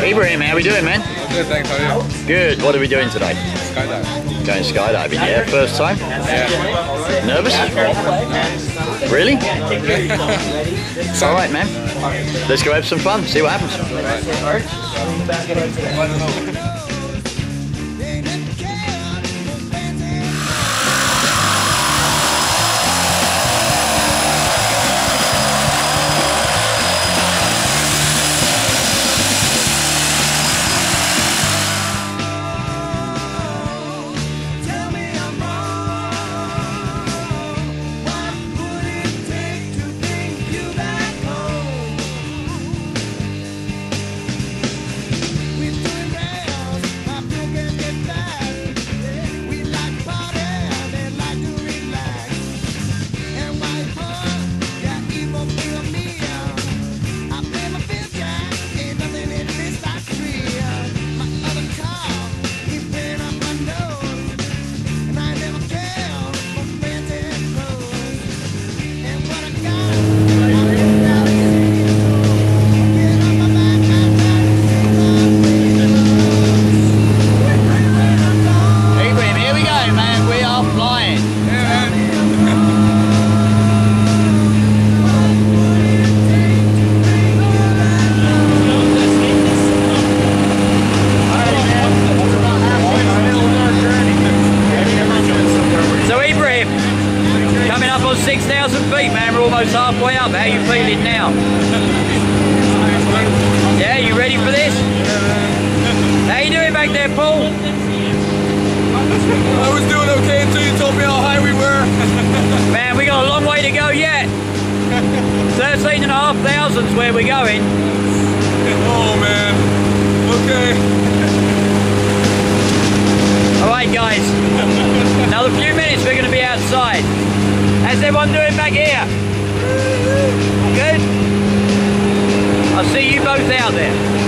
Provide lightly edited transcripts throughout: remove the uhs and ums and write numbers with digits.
Ibrahim, how we doing, man? I'm good, thanks. How are you? Good. What are we doing today? Skydiving. Going skydiving, yeah? First time? Yeah. Nervous? Really? Alright, man. Let's go have some fun, see what happens. I don't know. on 6,000 feet, man. We're almost halfway up. How you feeling now? Yeah, you ready for this? How you doing back there, Paul? I was doing okay until you told me how high we were. Man, we got a long way to go yet. 13,500 is where we're going. Oh, man. Okay. Alright, guys. Another few minutes, we're going to be outside. How's everyone doing back here? Good? I'll see you both out there.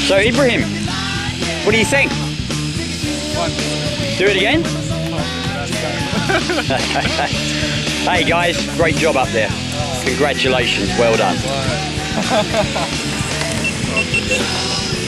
So Ibrahim, what do you think? Do it again? Hey guys, great job up there. Congratulations, well done.